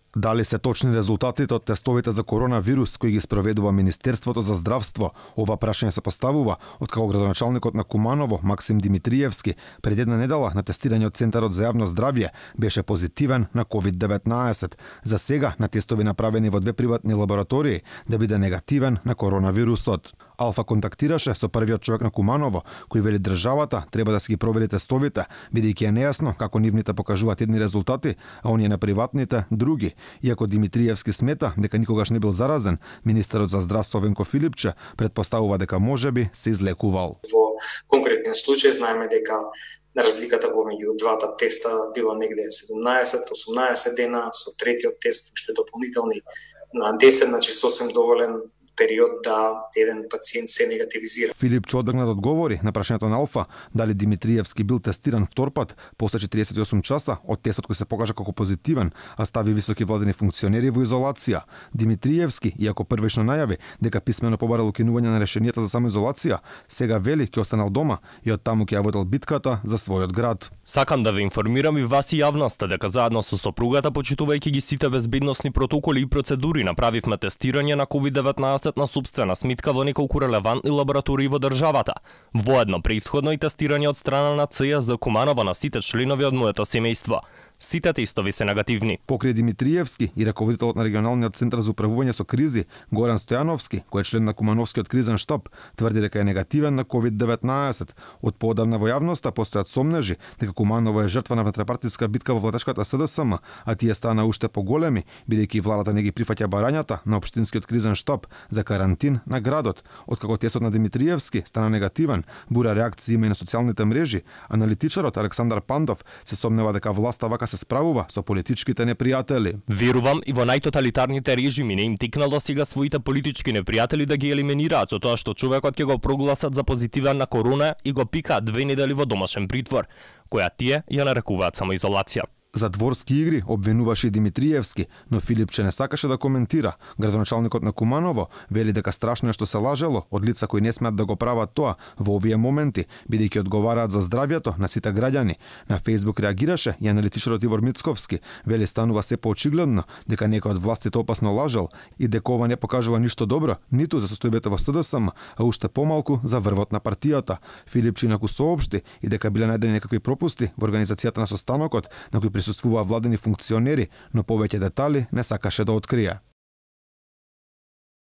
Дали се точни резултатите од тестовите за коронавирус кои ги спроведува Министерството за здравство? Ова прашање се поставува откако градоначалникот на Куманово Максим Димитриевски пред една недела на тестирање од Центарот за јавно здравје беше позитивен на COVID-19. За сега на тестови направени во 2 приватни лаборатории да биде негативен на коронавирусот. Алфа контактираше со првиот човек на Куманово кој вели државата треба да си ги провери тестовите, бидејќи е нејасно како нивните покажуваат едни резултати, а оние на приватните други. Иако Димитриевски смета дека никогаш не бил заразен, министерот за здравство Венко Филипче предпоставува дека можеби се излекувал. Во конкретен случај знаеме дека разликата помеѓу двата теста била негде 17-18 дена, со третиот тест уште дополнителни на 10, значи сосем доволен период да еден пациент се негативизира. Филипче одбегна одговори на прашањето на Алфа дали Димитриевски бил тестиран втор пат после 48 часа од тестот кој се покажа како позитивен, а стави високи владени функционери во изолација. Димитриевски, иако првично најави дека писмено побарал укинување на решенијата за самоизолација, сега вели ќе останал дома и од таму ќе ја водел битката за својот град. Сакам да ве информирам и вас и јавноста дека заедно со сопругата, почитувајќи ги сите безбедносни протоколи и процедури, направивме тестирање на COVID-19 на собствена сметка во неколку релевантни лаборатории во државата. Воедно преисходно и тестирање од страна на ЦЈ за Куманово на сите членови од моето семејство. Сите тестови се негативни. Покрај Димитриевски и раководителот на регионалниот центар за управување со кризи Горан Стојановски, кој е член на Кумановскиот кризен штаб, тврди дека е негативен на COVID-19. Од поодамна во јавноста постојат сомнежи дека Куманово е жртва на внетрепартиска битка во владечката СДСМ, а тие стана уште поголеми бидејќи владата не ги прифаќа барањата на општинскиот кризен штаб за карантин на градот. Откако тестот на Димитриевски стана негативен, бура реакции има и на социјалните мрежи. Аналитичарот Александар Пандов се сомнева дека власта вака се справува со политичките непријатели. Верувам и во најтоталитарните режими не им текнало сега своите политички непријатели да ги елиминираат со тоа што човекот ќе го прогласат за позитивен на корона и го пикаат 2 недели во домашен притвор, која тие ја нарекуваат самоизолација. За дворски игри обвинуваше и Димитриевски, но Филипче не сакаше да коментира. Градоначалникот на Куманово вели дека страшно е што се лажело од лица кои не смеат да го прават тоа во овие моменти, бидејќи одговараат за здравјето на сите граѓани. На Facebook реагираше и аналитичарот Ивор Мицковски, вели станува се поочигледно дека некој од властите опасно лажел и дека ова не покажува ништо добро ниту за состојбата во СДСМ, а уште помалку за врвот на партијата. Филипче инаку соопшти и дека биле најдени некакви пропусти во организацијата на состанокот на кој присуствуваа владени функционери, но повеќе детали не сакаше да открие.